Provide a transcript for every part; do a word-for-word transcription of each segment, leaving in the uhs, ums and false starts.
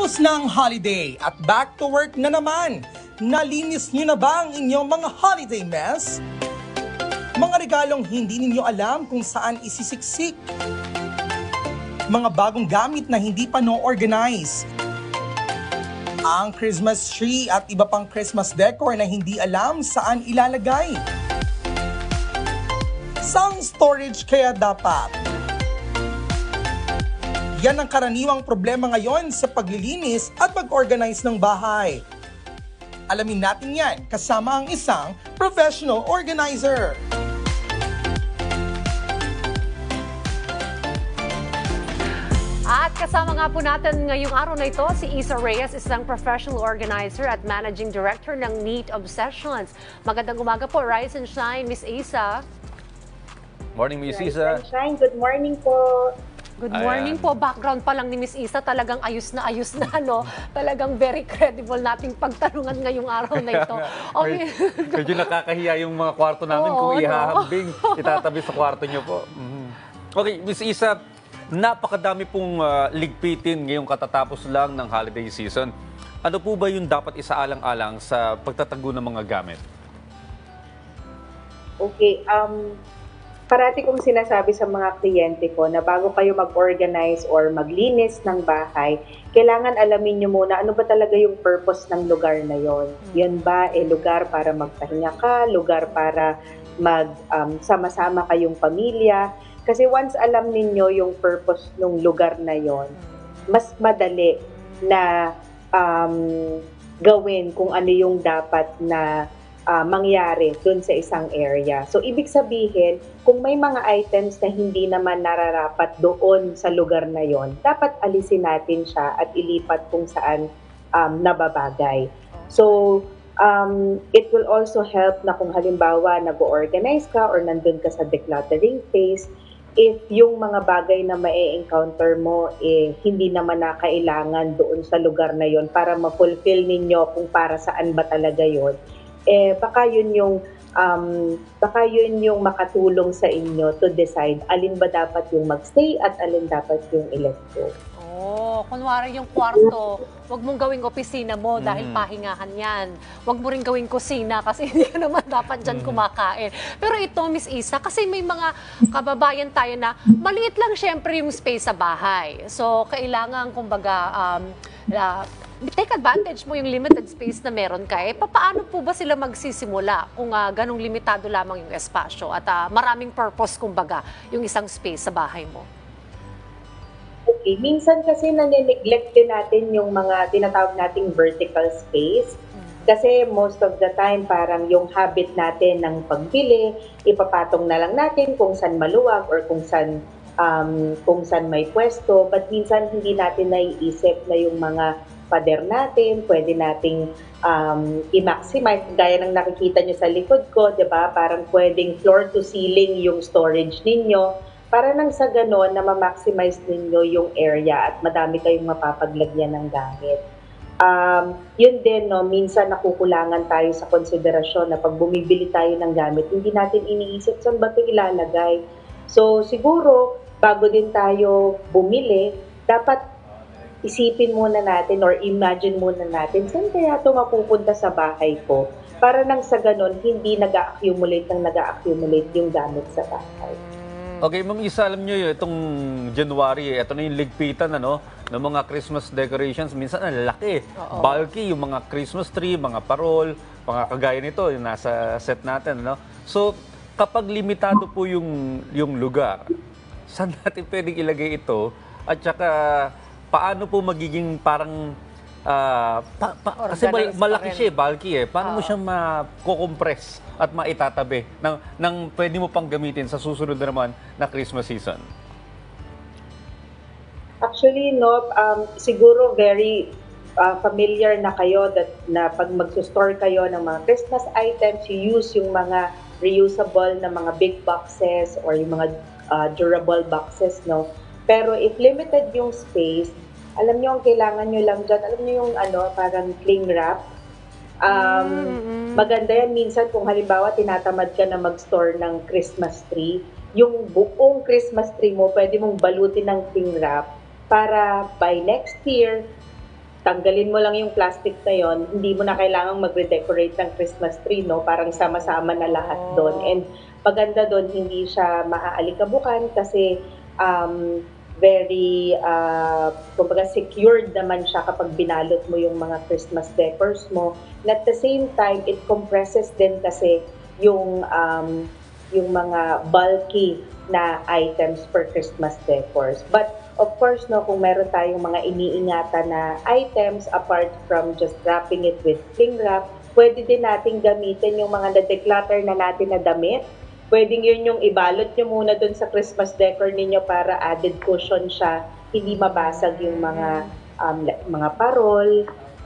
Tapos na ang holiday at back to work na naman. Nalinis niyo na ba ang inyong mga holiday mess? Mga regalong hindi ninyo alam kung saan isisiksik. Mga bagong gamit na hindi pa no-organize. Ang Christmas tree at iba pang Christmas decor na hindi alam saan ilalagay. Saan storage kaya dapat? Yan ang karaniwang problema ngayon sa paglilinis at pag-organize ng bahay. Alamin natin yan kasama ang isang professional organizer. At kasama nga po natin ngayong araw na ito si Isa Reyes, isang professional organizer at managing director ng Neat Obsessions. Magandang umaga po, Rise and Shine, Miss Isa. Morning, Miss Rise Isa. and Shine, good morning po. Good morning Ayan. po. Background pa lang ni Miss Isa, talagang ayos na ayos na, no? Talagang very credible nating pagtanungan ngayong araw na ito. Okay. Medyo nakakahiya yung mga kwarto namin Oo, kung no? ihahambing, itatabi sa kwarto nyo po. Mhm. Okay, Miss Isa, napakadami pong uh, ligpitin ngayong katatapos lang ng holiday season. Ano po ba yung dapat isaalang-alang sa pagtatago ng mga gamit? Okay, um, parati kong sinasabi sa mga kliyente ko na bago kayo mag-organize or maglinis ng bahay, kailangan alamin nyo muna ano ba talaga yung purpose ng lugar na yon. Yan ba eh lugar para magpahinga ka, lugar para mag-sama-sama um, kayong pamilya? Kasi once alam ninyo yung purpose ng lugar na yon, mas madali na um, gawin kung ano yung dapat na Uh, mangyari dun sa isang area. So, ibig sabihin, kung may mga items na hindi naman nararapat doon sa lugar na yon, dapat alisin natin siya at ilipat kung saan um, nababagay. So, um, it will also help na kung halimbawa nag-organize ka or nandun ka sa decluttering phase, if yung mga bagay na ma-encounter mo, eh, hindi naman na kailangan doon sa lugar na yon para ma-fulfill ninyo kung para saan ba talaga yon, eh baka yun yung um, baka yun yung makatulong sa inyo to decide alin ba dapat yung magstay at alin dapat yung i-let go. Oh, kunwari yung kwarto, wag mong gawing opisina mo dahil Mm. pahingahan yan. Wag mo rin gawing kusina kasi hindi ka naman dapat dyan kumakain. Pero ito, Miss Isa, kasi may mga kababayan tayo na maliit lang syempre yung space sa bahay. So, kailangan, kumbaga, um, uh, take advantage mo yung limited space na meron ka. Eh, paano po ba sila magsisimula kung uh, ganong limitado lamang yung espasyo at uh, maraming purpose, kumbaga, yung isang space sa bahay mo? Okay, minsan kasi nane-neglect din natin yung mga tinatawag nating vertical space. Kasi most of the time, parang yung habit natin ng pagbili, ipapatong na lang natin kung saan maluwag or kung saan, um, kung saan may pwesto. But minsan hindi natin naiisip na yung mga pader natin, pwede nating um, i-maximize. Gaya ng nakikita nyo sa likod ko, di ba? Parang pwedeng floor to ceiling yung storage ninyo. Para nang sa ganon na ma-maximize ninyo yung area at madami kayong mapapaglagyan ng gamit. Um, yun din, no, minsan nakukulangan tayo sa konsiderasyon na pag bumibili tayo ng gamit, hindi natin iniisip saan ba ito ilalagay. So siguro, bago din tayo bumili, dapat isipin muna natin or imagine muna natin saan kaya ito mapupunta sa bahay ko para nang sa ganon hindi nag-accumulate ng nag-accumulate yung gamit sa bahay. Okay, Ma'am Isa, alam nyo yun, itong January, ito na yung ligpitan ano, ng mga Christmas decorations. Minsan ang laki, Oo. bulky, yung mga Christmas tree, mga parol, mga kagaya nito, yung nasa set natin. Ano? So, kapag limitado po yung, yung lugar, saan natin pwedeng ilagay ito? At saka, paano po magiging parang, uh, pa, pa, kasi mal- Organized malaki pa rin. siya, eh, bulky eh. Paano mo Oo. siya ma-compress at maitatabi ng, ng pwede mo pang gamitin sa susunod na naman na Christmas season? Actually, no, um, siguro very uh, familiar na kayo that na pag magsusstore kayo ng mga Christmas items, you use yung mga reusable na mga big boxes or yung mga uh, durable boxes, no? Pero if limited yung space, alam niyo ang kailangan niyo lang dyan, alam niyo yung ano, parang cling wrap. Um, Mm-hmm. Maganda yan minsan kung halimbawa tinatamad ka na mag-store ng Christmas tree, yung buong Christmas tree mo, pwede mong balutin ng cling wrap para by next year, tanggalin mo lang yung plastic na yon, hindi mo na kailangang magre-decorate ng Christmas tree, no? Parang sama-sama na lahat doon. And maganda doon, hindi siya maaalikabukan kasi um, very, uh, kumbaga secured naman siya kapag binalot mo yung mga Christmas decors mo. And at the same time, it compresses din kasi yung, um, yung mga bulky na items for Christmas decors. But of course, no, kung meron tayong mga iniingatan na items apart from just wrapping it with cling wrap, pwede din natin gamitin yung mga na-declutter na natin na damit. Pwedeng yun yung ibalot nyo muna dun sa Christmas decor ninyo para added cushion siya, hindi mabasag yung mga um, mga parol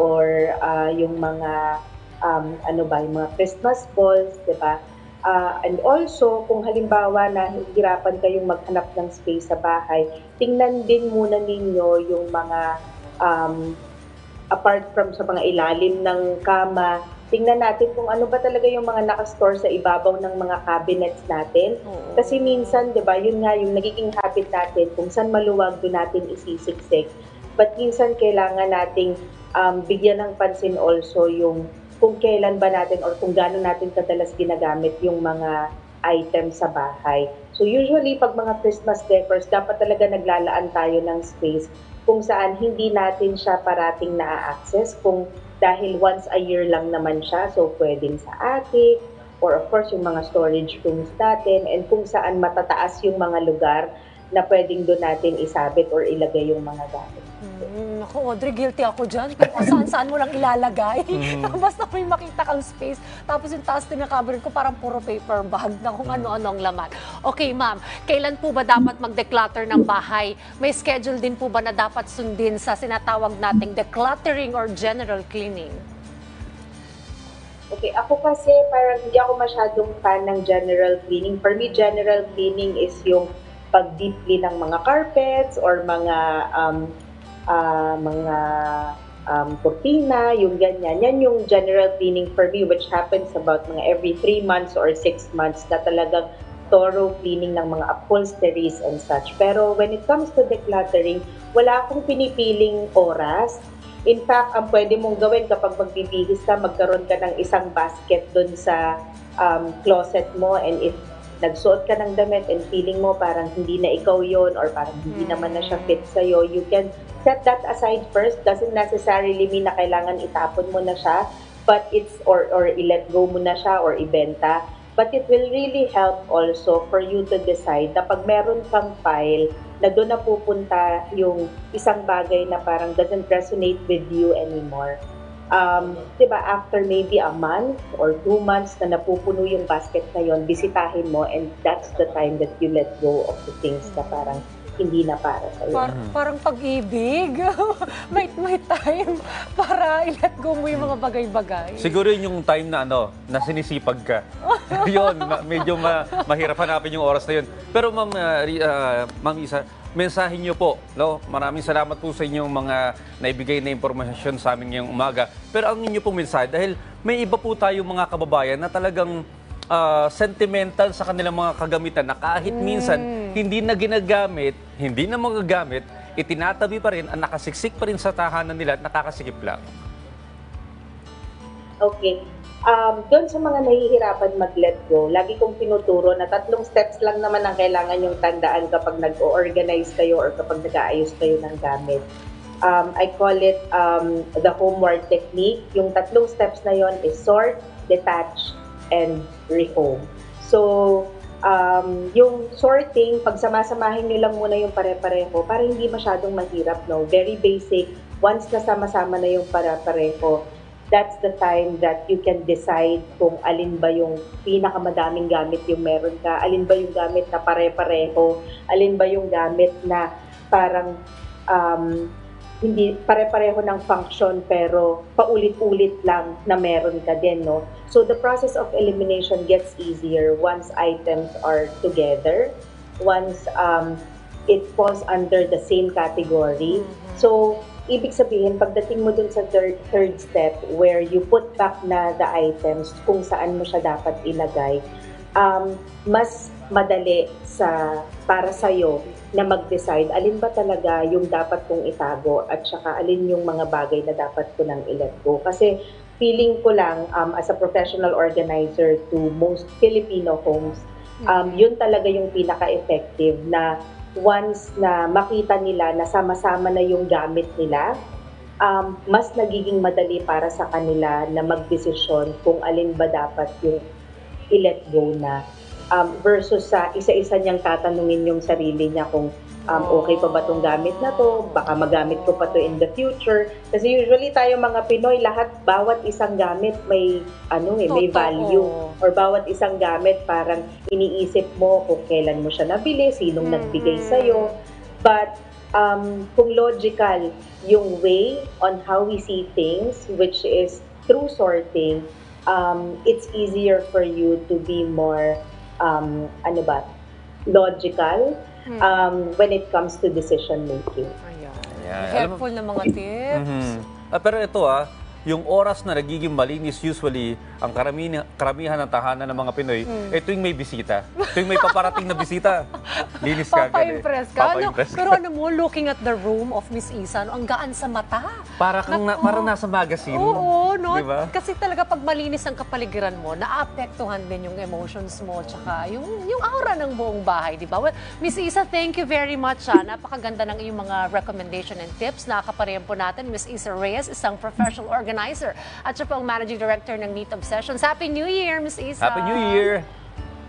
or uh, yung mga um, ano ba, yung mga Christmas balls, di ba? Uh, and also, kung halimbawa na hihirapan kayong maghanap ng space sa bahay, tingnan din muna ninyo yung mga, um, apart from sa mga ilalim ng kama, tingnan natin kung ano ba talaga yung mga nakastore sa ibabaw ng mga cabinets natin. Kasi minsan, di ba, yun nga yung nagiging habit natin, kung saan maluwag doon natin isisiksik. But minsan, kailangan nating um, bigyan ng pansin also yung kung kailan ba natin or kung gaano natin kadalas ginagamit yung mga items sa bahay. So usually, pag mga Christmas decors, dapat talaga naglalaan tayo ng space kung saan hindi natin siya parating na-access. Kung dahil once a year lang naman siya, so pwedeng sa attic, or of course yung mga storage rooms natin, and kung saan matataas yung mga lugar na pwedeng doon natin isabit or ilagay yung mga gamit. Hmm, ako, Audrey, guilty ako dyan. Kung saan-saan mo lang ilalagay. Mm. Basta may makita kang space. Tapos yung taas din ng cabinet ko, parang puro paper bag na kung ano-ano ang laman. Okay, ma'am. Kailan po ba dapat mag-declutter ng bahay? May schedule din po ba na dapat sundin sa sinatawag nating decluttering or general cleaning? Okay, ako kasi parang hindi ako masyadong fan ng general cleaning. For me, general cleaning is yung pag-deep clean ng mga carpets or mga um, uh, mga um, kurtina, yung ganyan. Yan yung general cleaning for me, which happens about mga every three months or six months na talagang thorough cleaning ng mga upholsteries and such. Pero when it comes to decluttering, wala akong pinipiling oras. In fact, ang pwede mong gawin kapag magbibihis ka, magkaroon ka ng isang basket dun sa um, closet mo, and if nagsuot ka ng damit and feeling mo parang hindi na ikaw yon or parang hindi naman na siya fit sa'yo, you can set that aside first. Doesn't necessarily mean na kailangan itapon mo na siya, but it's, or, or i-let go mo na siya or ibenta. But it will really help also for you to decide na pag meron kang file na doon na pupunta yung isang bagay na parang doesn't resonate with you anymore. Um, diba, after maybe a month or two months na napupuno yung basket na yon, bisitahin mo, and that's the time that you let go of the things na parang hindi na para sa'yo. Par parang pag-ibig. may, may time para i-let go mo yung mga bagay-bagay. Siguro yun yung time na ano, na sinisipag ka. Yun, ma medyo ma mahirap hanapin yung oras na yun. Pero ma'am, uh, uh, ma'am Isa, mensahe niyo po, no? Maraming salamat po sa inyong mga naibigay na impormasyon sa amin ngayong umaga. Pero ang inyo pong mensahe, dahil may iba po tayong mga kababayan na talagang uh, sentimental sa kanilang mga kagamitan na kahit mm. minsan hindi na ginagamit, hindi na magagamit, itinatabi pa rin, ang nakasiksik pa rin sa tahanan nila at nakakasikip lang. Okay. Um, doon sa mga nahihirapan mag-let go, lagi kong tinuturo na tatlong steps lang naman ang kailangan yung tandaan kapag nag-organize kayo or kapag nag-aayos kayo ng gamit. Um, I call it um, the homeward technique. Yung tatlong steps na yon is sort, detach, and rehome. So, um, yung sorting, pagsamasamahin nyo lang muna yung pare-pareho para hindi masyadong mahirap, no? Very basic. Once nasama-sama na yung pare-pareho, that's the time that you can decide kung alin ba yung pinakamadaming gamit yung meron ka, alin ba yung gamit na pare-pareho, alin ba yung gamit na parang um, hindi pare-pareho ng function pero paulit-ulit lang na meron ka din, no? So the process of elimination gets easier once items are together, once um, it falls under the same category. Mm-hmm. So ibig sabihin, pagdating mo dun sa third, third step where you put back na the items kung saan mo siya dapat ilagay, um, mas madali sa para sa'yo na mag-decide alin ba talaga yung dapat kong itago at saka alin yung mga bagay na dapat ko nang i-let go. Kasi feeling ko lang um, as a professional organizer to most Filipino homes, um, yun talaga yung pinaka-effective na once na makita nila na sama-sama na yung gamit nila, um, mas nagiging madali para sa kanila na magdesisyon kung alin ba dapat yung i-let go na. Um, versus sa isa-isa niyang tatanungin yung sarili niya kung um, okay pa ba itong gamit na to, baka magamit ko pa to in the future. Kasi usually tayo mga Pinoy, lahat, bawat isang gamit may, ano eh, may Totoo. value. Or bawat isang gamit parang iniisip mo kung kailan mo siya nabili, sinong nagbigay sa'yo. But um, kung logical yung way on how we see things, which is through sorting, um, it's easier for you to be more um, ano ba, logical um, when it comes to decision making. Ayan. Ayan. Alam mo- Helpful na mga tips. Mhm. Ah, pero ito ah, yung oras na nagiging malinis usually, ang karamihan, karamihan ng tahanan ng mga Pinoy, eh tuwing may bisita. Tuwing may paparating na bisita, linis ka agad eh. Papa-impress ka. Ano, Papa-impress ka. pero ano mo, looking at the room of Miss Isa, no, ang gaan sa mata. Para kang na, Naku. parang nasa magazine. Oo, no? Diba? Kasi talaga pag malinis ang kapaligiran mo, naapektuhan din yung emotions mo, tsaka yung, yung aura ng buong bahay, di ba? Well, Miss Isa, thank you very much. Ah. Napakaganda ng iyong mga recommendation and tips. Nakakaparehan po natin, Miss Isa Reyes, isang professional organizer at siya po ang Managing Director ng Meet Obsessions. Happy New Year, Miss Isa! Happy New Year!